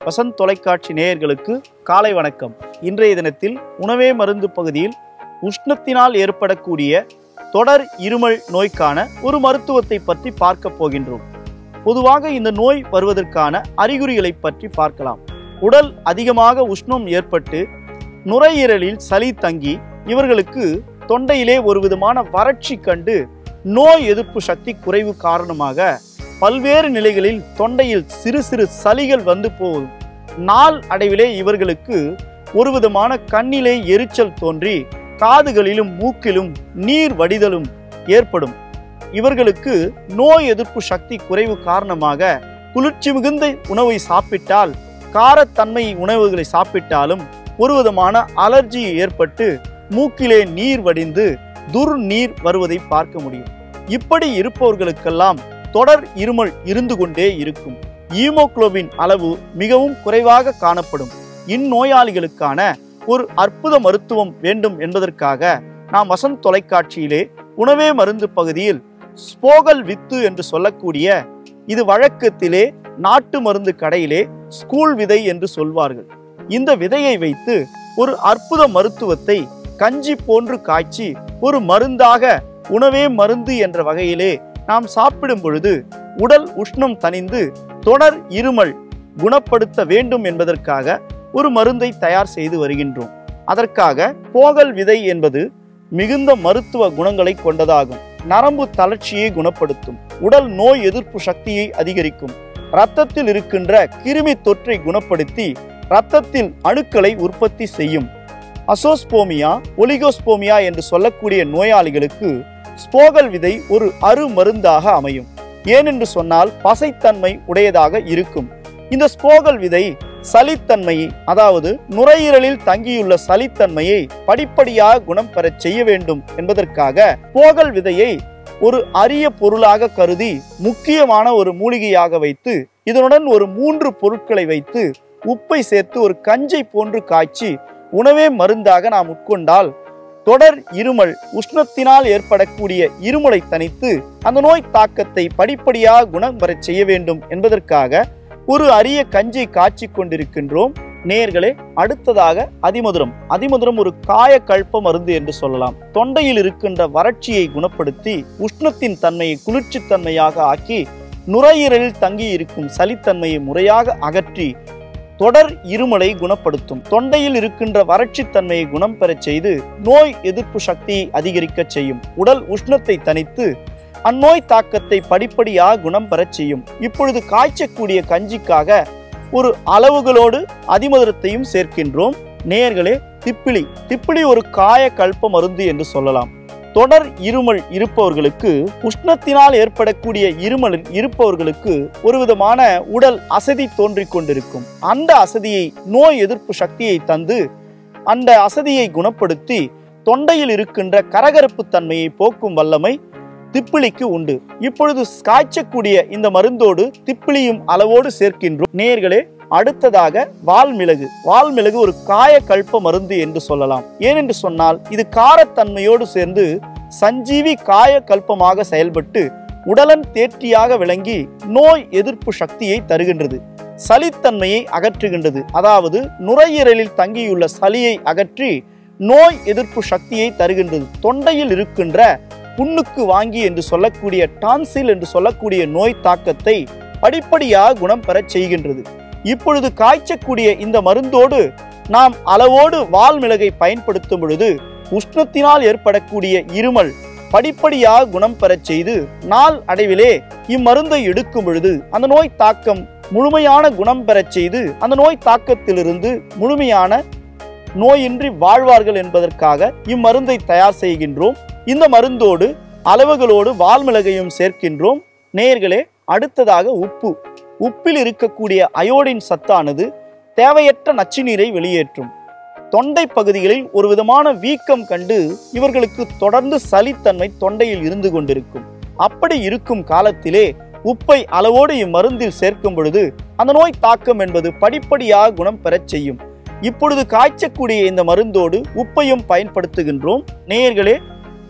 வசந்த் தொலைக்காட்சி நேயர்களுக்கு காலை வணக்கம். இன்றைய தினத்தில் உணவே மருந்து பகுதியில் உஷ்ணத்தினால் ஏற்படக்கூடிய தொடர் இருமல் நோய்க்கான ஒரு மருத்துவத்தை பற்றி பார்க்க போகின்றோம். பொதுவாக இந்த நோய் வருவதற்கான அறிகுறிகளை பற்றி பார்க்கலாம். உடல் அதிகமாக உஷ்ணம் ஏற்பட்டு நுரையீரலில் சளி தங்கி இவர்களுக்கு தொண்டையிலே ஒரு விதமான வறட்சி கண்டு நோய் எதிர்ப்பு சக்தி குறைவு காரணமாக பல்வேறு நிலைகளில் தொண்டையில் சிறு சிறு சளிகள் வந்து போகும். நாள் அடைவிலே இவர்களுக்கு ஒரு விதமான கண்ணிலே எரிச்சல் தோன்றி காதுகளிலும் மூக்கிலும் நீர் வடிதலும் ஏற்படும். இவர்களுக்கு நோய் எதிர்ப்பு சக்தி குறைவு காரணமாக குளிர்ச்சி மிகுந்த உணவை சாப்பிட்டால், காரத்தன்மை உணவுகளை சாப்பிட்டாலும் ஒரு விதமான அலர்ஜி ஏற்பட்டு மூக்கிலே நீர் வடிந்து துர்நீர் வருவதை பார்க்க முடியும். இப்படி இருப்பவர்களுக்கெல்லாம் தொடர் இருமல் இருந்து கொண்டே இருக்கும். ஹீமோகுளோபின் அளவு மிகவும் குறைவாக காணப்படும். இந்நோயாளிகளுக்கான ஒரு அற்புத மருத்துவம் வேண்டும் என்பதற்காக நாம் வசந்த் தொலைக்காட்சியிலே உணவே மருந்து பகுதியில் ஸ்போகல் வித்து என்று சொல்லக்கூடிய, இது வழக்கத்திலே நாட்டு மருந்து கடையிலே ஸ்கூல் விதை என்று சொல்வார்கள். இந்த விதையை வைத்து ஒரு அற்புத மருத்துவத்தை கஞ்சி போன்று காய்ச்சி ஒரு மருந்தாக உணவே மருந்து என்ற வகையிலே நாம் சாப்பிடும் பொழுது உடல் உஷ்ணம் தணிந்து தொடர் இருமல் குணப்படுத்த வேண்டும் என்பதற்காக ஒரு மருந்தை தயார் செய்து வருகின்றோம். அதற்காக போகல் விதை என்பது மிகுந்த மருத்துவ குணங்களை கொண்டதாகும். நரம்பு தளர்ச்சியை குணப்படுத்தும், உடல் நோய் எதிர்ப்பு சக்தியை அதிகரிக்கும், இரத்தத்தில் இருக்கின்ற கிருமி தொற்றை குணப்படுத்தி இரத்தத்தில் அணுக்களை உற்பத்தி செய்யும். அசோஸ்போமியா, ஒலிகோஸ்போமியா என்று சொல்லக்கூடிய நோயாளிகளுக்கு ஸ்போகல் விதை ஒரு அருமருந்தாக அமையும். ஏனென்று சொன்னால் பசைத்தன்மை உடையதாக இருக்கும். இந்த ஸ்போகல் விதை சளித்தன்மையை, அதாவது நுரையீரலில் தங்கியுள்ள சளித்தன்மையை படிப்படியாக குணம் பெறச் செய்ய வேண்டும் என்பதற்காக ஸ்போகல் விதையை ஒரு அரிய பொருளாக கருதி முக்கியமான ஒரு மூலிகையாக வைத்து இதனுடன் ஒரு 3 பொருட்களை வைத்து உப்பை சேர்த்து ஒரு கஞ்சை போன்று காய்ச்சி உணவே மருந்தாக நாம் உட்கொண்டால் தொடர் இருமல், உஷ்ணத்தினால் ஏற்படக்கூடிய இருமலை தணித்து அந்த நோய் தாக்கத்தை படிப்படியாக குணம் பெறச் செய்ய வேண்டும் என்பதற்காக ஒரு அரிய கஞ்சி காய்ச்சி கொண்டிருக்கின்றோம். நேயர்களே, அடுத்ததாக அதிமதுரம். அதிமதுரம் ஒரு காயக்கல்ப மருந்து என்று சொல்லலாம். தொண்டையில் இருக்கின்ற வறட்சியை குணப்படுத்தி உஷ்ணத்தின் தன்மையை குளிர்ச்சி தன்மையாக ஆக்கி நுரையீரலில் தங்கி இருக்கும் சளித்தன்மையை முறையாக அகற்றி தொடர் இருமலை குணப்படுத்தும். தொண்டையில் இருக்கின்ற வறட்சி தன்மையை குணம் பெறச் செய்து நோய் எதிர்ப்பு சக்தியை அதிகரிக்க செய்யும். உடல் உஷ்ணத்தை தணித்து அந்நோய் தாக்கத்தை படிப்படியாக குணம் பெறச் செய்யும். இப்பொழுது காய்ச்சக்கூடிய கஞ்சிக்காக ஒரு அளவுகளோடு அதிமதுரத்தையும் சேர்க்கின்றோம். நேயர்களே, திப்பிலி ஒரு காயக்கல்ப மருந்து என்று சொல்லலாம். தொடர் இருமல் இருப்பவர்களுக்கு, உஷ்ணத்தினால் ஏற்படக்கூடிய இருமலில் இருப்பவர்களுக்கு ஒரு விதமான உடல் அசதி தோன்றிக் கொண்டிருக்கும். அந்த அசதியை, நோய் எதிர்ப்பு சக்தியை தந்து அந்த அசதியை குணப்படுத்தி தொண்டையில் இருக்கின்ற கரகரப்பு தன்மையை போக்கும் வல்லமை திப்பிலிக்கு உண்டு. இப்பொழுது காய்ச்சக்கூடிய இந்த மருந்தோடு திப்பிலியும் அளவோடு சேர்க்கின்றோம். நேயர்களே, அடுத்ததாக வால்மிளகு. வால்மிளகு ஒரு காயக்கல்ப மருந்து என்று சொல்லலாம். ஏனென்று சொன்னால் இது காரத்தன்மையோடு சேர்ந்து சஞ்சீவி காயக்கல்பமாக செயல்பட்டு உடலன் தேர்ச்சியாக விளங்கி நோய் எதிர்ப்பு சக்தியை தருகின்றது. சளித்தன்மையை அகற்றுகின்றது. அதாவது நுரையீரலில் தங்கியுள்ள சளியை அகற்றி நோய் எதிர்ப்பு சக்தியை தருகின்றது. தொண்டையில் இருக்கின்ற புண்ணுக்கு வாங்கி என்று சொல்லக்கூடிய டான்சில் என்று சொல்லக்கூடிய நோய் தாக்கத்தை படிப்படியாக குணம் பெறச் செய்கின்றது. இப்பொழுது காய்ச்சக்கூடிய இந்த மருந்தோடு நாம் அளவோடு வால்மிளகை பயன்படுத்தும் பொழுது உஷ்ணத்தினால் ஏற்படக்கூடிய இருமல் படிப்படியாக குணம் பெறச் செய்து நாள் அடைவிலே இம்மருந்தை எடுக்கும் பொழுது அந்த நோய் தாக்கம் முழுமையான குணம் பெறச் செய்து அந்த நோய் தாக்கத்திலிருந்து முழுமையான நோயின்றி வாழ்வார்கள் என்பதற்காக இம்மருந்தை தயார் செய்கின்றோம். இந்த மருந்தோடு அளவுகளோடு வால்மிளகையும் சேர்க்கின்றோம். நேயர்களே, அடுத்ததாக உப்பு. உப்பில் இருக்கக்கூடிய அயோடின் சத்தானது தேவையற்ற நச்சுநீரை வெளியேற்றும். தொண்டை பகுதிகளில் ஒரு விதமான வீக்கம் கண்டு இவர்களுக்கு தொடர்ந்து சளித்தன்மை தொண்டையில் இருந்து கொண்டிருக்கும். அப்படி இருக்கும் காலத்திலே உப்பை அளவோடு இம்மருந்தில் சேர்க்கும் பொழுது அந்த நோய் தாக்கம் என்பது படிப்படியாக குணம் பெறச் செய்யும். இப்பொழுது காய்ச்சக்கூடிய இந்த மருந்தோடு உப்பையும் பயன்படுத்துகின்றோம். நேயர்களே,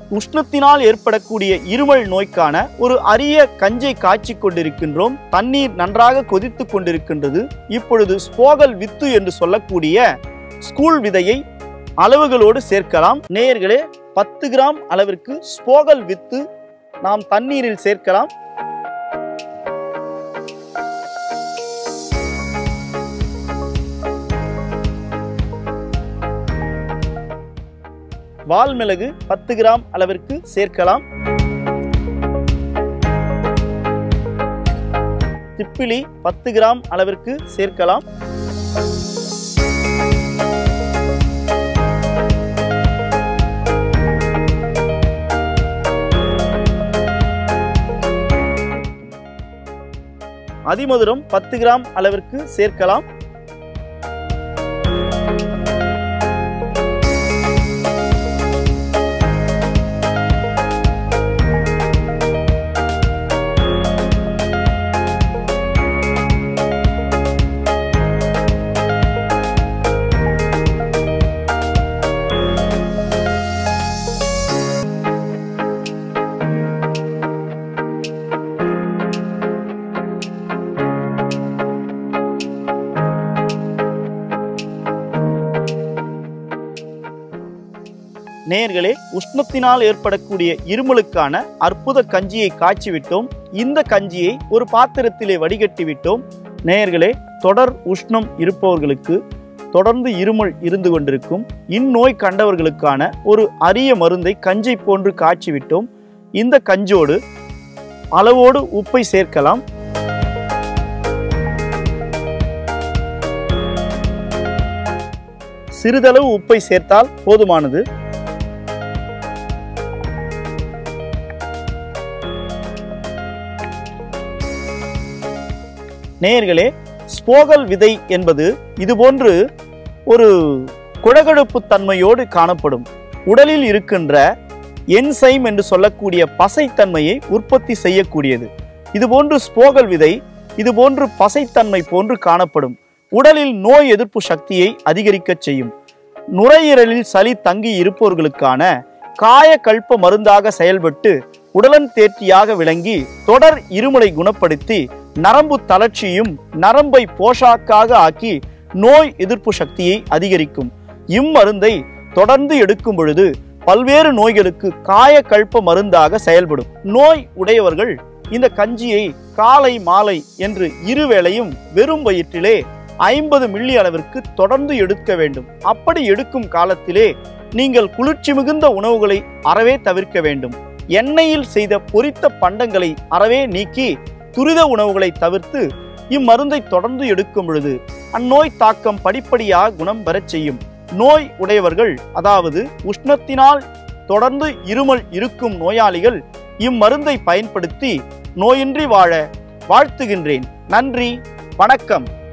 உஷ்ணத்தினால் ஏற்படக்கூடிய இருமல் நோய்க்கான ஒரு அரிய கஞ்சை காய்ச்சி கொண்டிருக்கின்றோம். தண்ணீர் நன்றாக கொதித்து கொண்டிருக்கின்றது. இப்பொழுது ஸ்போகல் வித்து என்று சொல்லக்கூடிய ஸ்கூல் விதையை அளவுகளோடு சேர்க்கலாம். நேயர்களே, 10 கிராம் அளவிற்கு ஸ்போகல் வித்து நாம் தண்ணீரில் சேர்க்கலாம். வால்மிளகு 10 கிராம் அளவிற்கு சேர்க்கலாம். திப்பிலி 10 கிராம் அளவிற்கு சேர்க்கலாம். அதிமதுரம் 10 கிராம் அளவிற்கு சேர்க்கலாம். நேயர்களே, உஷ்ணத்தினால் ஏற்படக்கூடிய இருமலுக்கான அற்புத கஞ்சியை காய்ச்சிவிட்டோம். இந்த கஞ்சியை ஒரு பாத்திரத்திலே வடிகட்டி விட்டோம். நேயர்களே, தொடர் உஷ்ணம் இருப்பவர்களுக்கு, தொடர்ந்து இருமல் இருந்து கொண்டிருக்கும் இந்நோய் கண்டவர்களுக்கான ஒரு அரிய மருந்தை கஞ்சை போன்று காய்ச்சிவிட்டோம். இந்த கஞ்சோடு அளவோடு உப்பை சேர்க்கலாம். சிறிதளவு உப்பை சேர்த்தால் போதுமானது. நேயர்களே, ஸ்போகல் விதை என்பது இதுபோன்று ஒரு குழகழுப்பு தன்மையோடு காணப்படும். உடலில் இருக்கின்ற என்சைம் என்று சொல்லக்கூடிய பசைத்தன்மையை உற்பத்தி செய்யக்கூடியது. இதுபோன்று ஸ்போகல் விதை இதுபோன்று பசைத்தன்மை போன்று காணப்படும். உடலில் நோய் எதிர்ப்பு சக்தியை அதிகரிக்க செய்யும். நுரையீரலில் சளி தங்கி இருப்பவர்களுக்கான காயகல்ப மருந்தாக செயல்பட்டு உடலன் தேர்ச்சியாக விளங்கி தொடர் இருமலை குணப்படுத்தி நரம்பு தளர்ச்சியும் நரம்பை போஷாக்காக ஆக்கி நோய் எதிர்ப்பு சக்தியை அதிகரிக்கும். இம்மருந்தை தொடர்ந்து எடுக்கும் பொழுது பல்வேறு நோய்களுக்கு காயகல்ப மருந்தாக செயல்படும். நோய் உடையவர்கள் இந்த கஞ்சியை காலை மாலை என்று இருவேளையும் வெறும் வயிற்றிலே 50 மில்லி அளவிற்கு தொடர்ந்து எடுக்க வேண்டும். அப்படி எடுக்கும் காலத்திலே நீங்கள் குளிர்ச்சி மிகுந்த உணவுகளை அறவே தவிர்க்க வேண்டும். எண்ணெயில் செய்த பொரித்த பண்டங்களை அறவே நீக்கி துரித உணவுகளை தவிர்த்து இம்மருந்தை தொடர்ந்து எடுக்கும் பொழுது அந்நோய் தாக்கம் படிப்படியாக குணம் பெறச் செய்யும். நோய் உடையவர்கள், அதாவது உஷ்ணத்தினால் தொடர்ந்து இருமல் இருக்கும் நோயாளிகள் இம்மருந்தை பயன்படுத்தி நோயின்றி வாழ வாழ்த்துகின்றேன். நன்றி, வணக்கம்.